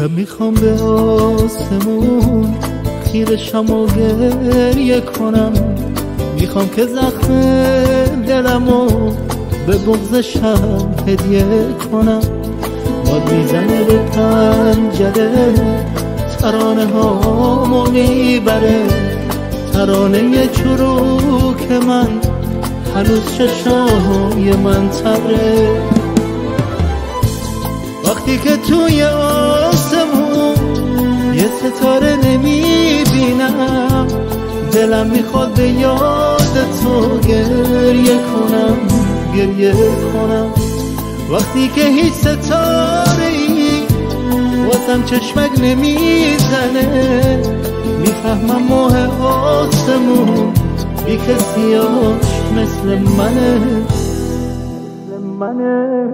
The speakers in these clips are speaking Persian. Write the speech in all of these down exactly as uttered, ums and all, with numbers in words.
میخوام به آسمون خیرشم و گریه کنم، میخوام که زخم دلمو به بغضشم هدیه کنم. باد میزنه به پنجره ترانه هامو میبره، ترانه چروک من هنوز چشای من تره. وقتی که توی آسمون یه ستاره نمیبینم، دلم میخواد به یاد تو گریه کنم گریه کنم. وقتی که هیچ ستاره ای واسم چشمک نمیزنه، میفهمم ماه آسمون بی کسیاش مثل منه مثل منه.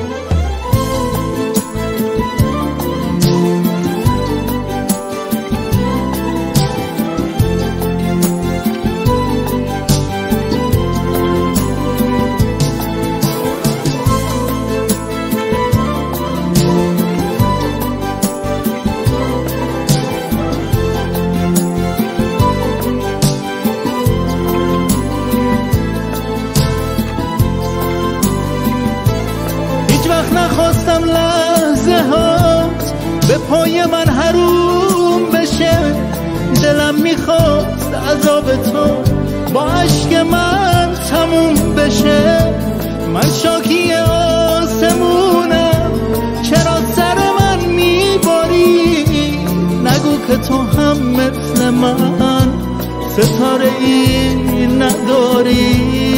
نخواستم لحظه هات به پای من حروم بشه، دلم میخواست عذاب تو با عشق من تموم بشه. من شاکی آسمونم، چرا سر من میباری؟ نگو که تو هم مثل من ستاره ای نداری.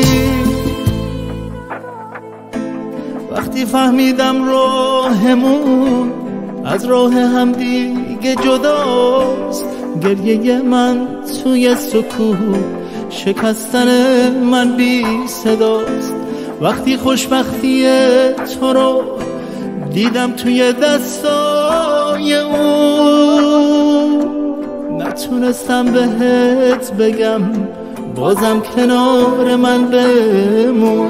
وقتی فهمیدم راهمون از راه هم دیگه جداست، گریه من توی سکوت، شکستن من بی صداست. وقتی خوشبختی تو رو دیدم توی دستای اون، نتونستم بهت بگم بازم کنار من بمون.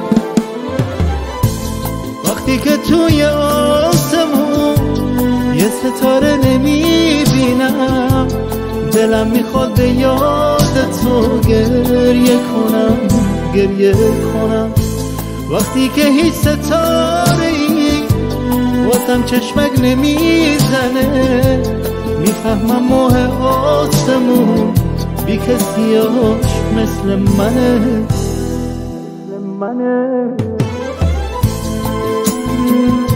وقتی که توی آسمون یه ستاره نمیبینم، دلم میخواد به یاد تو گریه کنم گریه کنم. وقتی که هیچ ستاره ای واسم چشمک نمیزنه، میفهمم ماه آسمون بی کسیاش مثل منه مثل منه.